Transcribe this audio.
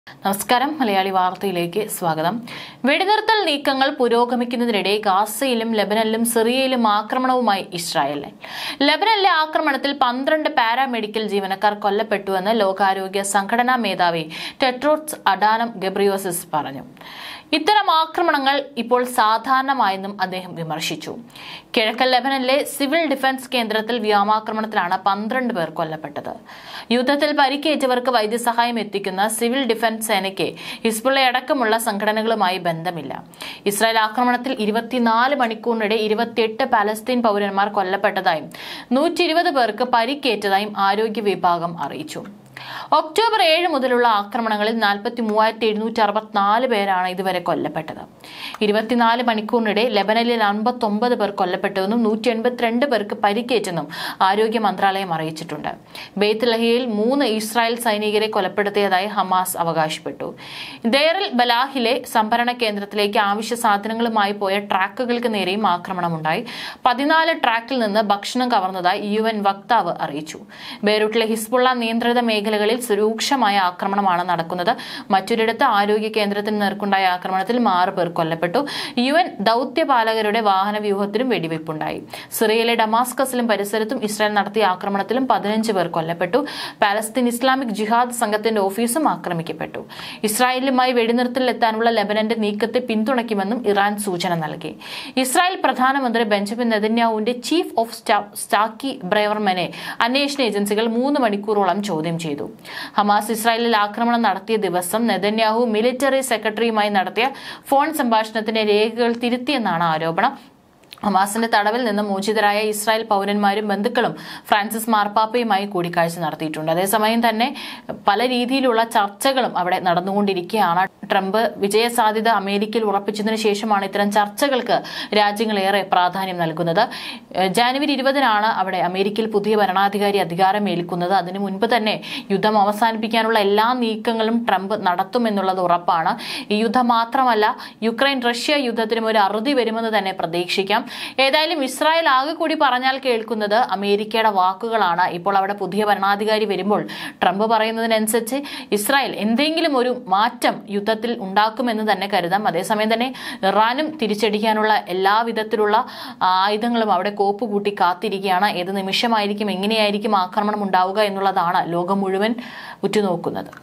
നമസ്കാരം മലയാളി വാർത്തയിലേക്ക് സ്വാഗതം. വെടിനിർത്തൽ നീക്കങ്ങൾ പുരോഗമിക്കുന്നതിനിടെ ഗാസയിലും ലെബനനിലും സിറിയയിലും ആക്രമണവുമായി ഇസ്രായേൽ. ലെബനനിലെ ആക്രമണത്തിൽ 12 പാരാമെഡിക്കൽ ജീവനക്കാർ കൊല്ലപ്പെട്ടുവെന്ന് ലോകാരോഗ്യ സംഘടനാ മേധാവി ടെഡ്രോസ് അഡാനം ഗബ്രിയേസസ് പറഞ്ഞു. ഇത്തരം ആക്രമണങ്ങൾ ഇപ്പോൾ സാധാരണമായെന്നും അദ്ദേഹം വിമർശിച്ചു. കിഴക്കൻ ലെബനനിലെ സിവിൽ ഡിഫൻസ് കേന്ദ്രത്തിൽ വ്യോമാക്രമണത്തിലാണ് 12 പേർ കൊല്ലപ്പെട്ടത്. യുദ്ധത്തിൽ പരിക്കേറ്റവർക്ക് വൈദ്യസഹായം എത്തിക്കുന്ന സിവിൽ ഡിഫൻസ് സേനയ്ക്ക് ഹിസ്ബുള്ളയടക്കമുള്ള സംഘടനകളുമായി ബന്ധമില്ല. ഇസ്രായേൽ ആക്രമണത്തിൽ 24 മണിക്കൂറിനിടെ 28 പാലസ്തീൻ പൗരന്മാർ കൊല്ലപ്പെട്ടതായും 120 പേർക്ക് പരിക്കേറ്റതായും ആരോഗ്യ വിഭാഗം അറിയിച്ചു. ഒക്ടോബർ 7 മുതലുള്ള ആക്രമണങ്ങളിൽ 43,764 പേരാണ് ഇതുവരെ കൊല്ലപ്പെട്ടത്. 24 മണിക്കൂറിനിടെ ലെബനനിൽ 59 പേർ കൊല്ലപ്പെട്ടുവെന്നും 182 പേർക്ക് പരിക്കേറ്റെന്നും ആരോഗ്യ മന്ത്രാലയം അറിയിച്ചിട്ടുണ്ട്. ബെയ്ത്ത് ലഹിയയിൽ 3 ഇസ്രായേൽ സൈനികരെ കൊലപ്പെടുത്തിയതായി ഹമാസ് അവകാശപ്പെട്ടു. ദേർ അൽ ബലാഹിലെ സംഭരണ കേന്ദ്രത്തിലേക്ക് ആവശ്യ സാധനങ്ങളുമായി പോയ ട്രാക്കുകൾക്ക് നേരെയും ആക്രമണമുണ്ടായി. 14 ട്രാക്കിൽ നിന്ന് ഭക്ഷണം കവർന്നതായി UN വക്താവ് അറിയിച്ചു. ബെയ്റൂട്ടിലെ ഹിസ്ബുള്ള നിയന്ത്രിത മേഖലകളിൽ രൂക്ഷമായ ആക്രമണമാണ് നടക്കുന്നത്. മറ്റൊരിടത്ത് ആരോഗ്യ കേന്ദ്രത്തിന് നേർക്കുണ്ടായ ആക്രമണത്തിൽ 6 പേർ കൊല്ലപ്പെട്ടു. UN ദൌത്യപാലകരുടെ വാഹന വ്യൂഹത്തിലും വെടിവയ്പുണ്ടായി. സിറിയയിലെ ഡമാസ്കസിലും പരിസരത്തും ഇസ്രായേൽ നടത്തിയ ആക്രമണത്തിലും 15 പേർ കൊല്ലപ്പെട്ടു. പാലസ്തീൻ ഇസ്ലാമിക് ജിഹാദ് സംഘത്തിന്റെ ഓഫീസും ആക്രമിക്കപ്പെട്ടു. ഇസ്രായേലുമായി വെടിനിർത്തലിലെത്താനുള്ള ലെബനന്റെ നീക്കത്തെ പിന്തുണയ്ക്കുമെന്നും ഇറാൻ സൂചന നൽകി. ഇസ്രായേൽ പ്രധാനമന്ത്രി ബെഞ്ചമിൻ നെതന്യാഹുവിന്റെ ചീഫ് ഓഫ് സ്റ്റാഫ് സ്റ്റാക്കി ബ്രൈവർമനെ അന്വേഷണ ഏജൻസികൾ 3 മണിക്കൂറോളം ചോദ്യം ചെയ്തു. ഹമാസ് ഇസ്രായേലിൽ ആക്രമണം നടത്തിയ ദിവസം നെതന്യാഹു മിലിറ്ററി സെക്രട്ടറിയുമായി നടത്തിയ ഫോൺ സംഭാഷണത്തിന്റെ രേഖകൾ തിരുത്തിയെന്നാണ് ആരോപണം. ഹമാസിന്റെ തടവിൽ നിന്ന് മോചിതരായ ഇസ്രായേൽ പൗരന്മാരും ബന്ധുക്കളും ഫ്രാൻസിസ് മാർപ്പാപ്പയുമായി കൂടിക്കാഴ്ച നടത്തിയിട്ടുണ്ട്. അതേസമയം തന്നെ പല രീതിയിലുള്ള ചർച്ചകളും അവിടെ നടന്നുകൊണ്ടിരിക്കുകയാണ്. ട്രംപ് വിജയസാധ്യത അമേരിക്കയിൽ ഉറപ്പിച്ചതിനു ശേഷമാണ് ഇത്തരം ചർച്ചകൾക്ക് രാജ്യങ്ങളേറെ പ്രാധാന്യം നൽകുന്നത്. ജനുവരി 20-നാണ് അവിടെ അമേരിക്കയിൽ പുതിയ ഭരണാധികാരി അധികാരമേൽക്കുന്നത്. അതിനു മുൻപ് തന്നെ യുദ്ധം അവസാനിപ്പിക്കാനുള്ള എല്ലാ നീക്കങ്ങളും ട്രംപ് നടത്തുമെന്നുള്ളത് ഉറപ്പാണ്. ഈ യുദ്ധം മാത്രമല്ല, യുക്രൈൻ റഷ്യ യുദ്ധത്തിനും ഒരു അറുതി വരുമെന്ന് തന്നെ പ്രതീക്ഷിക്കാം. ഏതായാലും ഇസ്രായേൽ ആകെ കൂടി പറഞ്ഞാൽ കേൾക്കുന്നത് അമേരിക്കയുടെ വാക്കുകളാണ്. ഇപ്പോൾ അവിടെ പുതിയ ഭരണാധികാരി വരുമ്പോൾ ട്രംപ് പറയുന്നതിനനുസരിച്ച് ഇസ്രായേൽ എന്തെങ്കിലും ഒരു മാറ്റം യുദ്ധത്തിൽ ഉണ്ടാക്കുമെന്ന് തന്നെ കരുതാം. അതേസമയം തന്നെ ഇറാനും തിരിച്ചടിക്കാനുള്ള എല്ലാവിധത്തിലുള്ള ആയുധങ്ങളും അവിടെ കോപ്പ് കൂട്ടി കാത്തിരിക്കുകയാണ്. ഏത് നിമിഷമായിരിക്കും, എങ്ങനെയായിരിക്കും ആക്രമണം ഉണ്ടാവുക എന്നുള്ളതാണ് ലോകം മുഴുവൻ ഉറ്റുനോക്കുന്നത്.